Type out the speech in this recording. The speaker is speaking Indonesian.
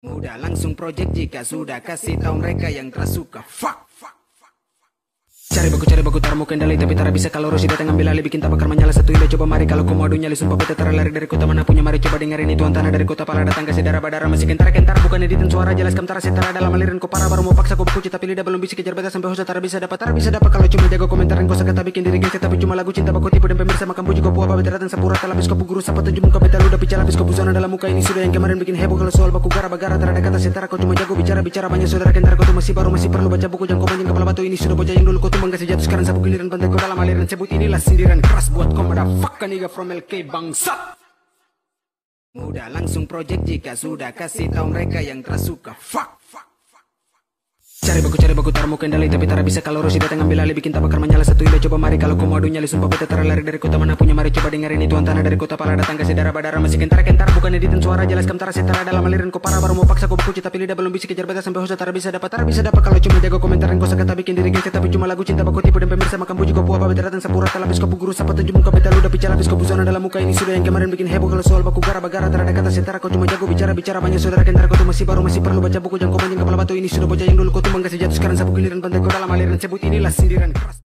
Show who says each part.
Speaker 1: Udah langsung project jika sudah kasih tahu mereka yang tersuka. Fuck. Cari baku taruh kendali tapi tak bisa kalau Rosi datang ambil alih bikin tabakar menyala satu ide coba mari kalau kau mau nyali sumpah bete lari dari kota mana punya mari coba dengerin itu tanah dari kota pala datang kasih darah badara masih kentar bukan editin suara jelas kamtara setara dalam aliran kau parah baru mau paksa kau berkuci tapi lidah belum bisa kejar beta sampai host tak bisa dapat kalau cuma jago komentarin kau sakit bikin diri gengsi tapi cuma lagu cinta baku tipu dan pemirsa makan puji kau puas beta datang sapura talabis kau guru sapa tunjuk muka beta ludah bicara habis kau busana dalam muka ini sudah yang kemarin bikin heboh kalau soal baku gara-gara terada kata setara kau cuma jago bicara banyak saudara kentar kau tuh masih perlu baca buku jangan kau manjing kepala batu ini sudah bocah yang dulu kau tumbang kasih jatuh sekarang sapu giliran pantai kau dalam aliran sebut inilah sindiran keras buat kau motherfucker nigga from LK bangsat. Udah langsung project jika sudah kasih tahu mereka yang tersuka. Fuck. Cari baku taruh kendali tapi tak bisa kalau Rosi datang ambil alih bikin tabakar menyala satu ide coba mari kalau kau mau nyali sumpah bete lari dari kota mana punya mari coba dengerin itu tanah dari kota pala datang kasih darah badara masih kentar bukan editin suara jelas kamtara setara dalam aliran kau parah baru mau paksa kau berkuci tapi lidah belum bisa kejar beta sampai host tak bisa dapat kalau cuma jago komentarin kau sakit bikin diri gengsi tapi cuma lagu cinta baku tipu dan pemirsa makan puji kau puas beta datang sapura talabis kau guru sapa tunjuk muka beta ludah bicara habis kau busana dalam muka ini sudah yang kemarin bikin heboh kalau soal baku gara-gara terada kata setara kau cuma jago bicara banyak saudara kentar kau tuh masih perlu baca buku jangan kau manjing kepala batu ini sudah bocah yang dulu kau tumbang kasih jatuh sekarang sapu giliran pantai kau dalam aliran sebut inilah sindiran keras.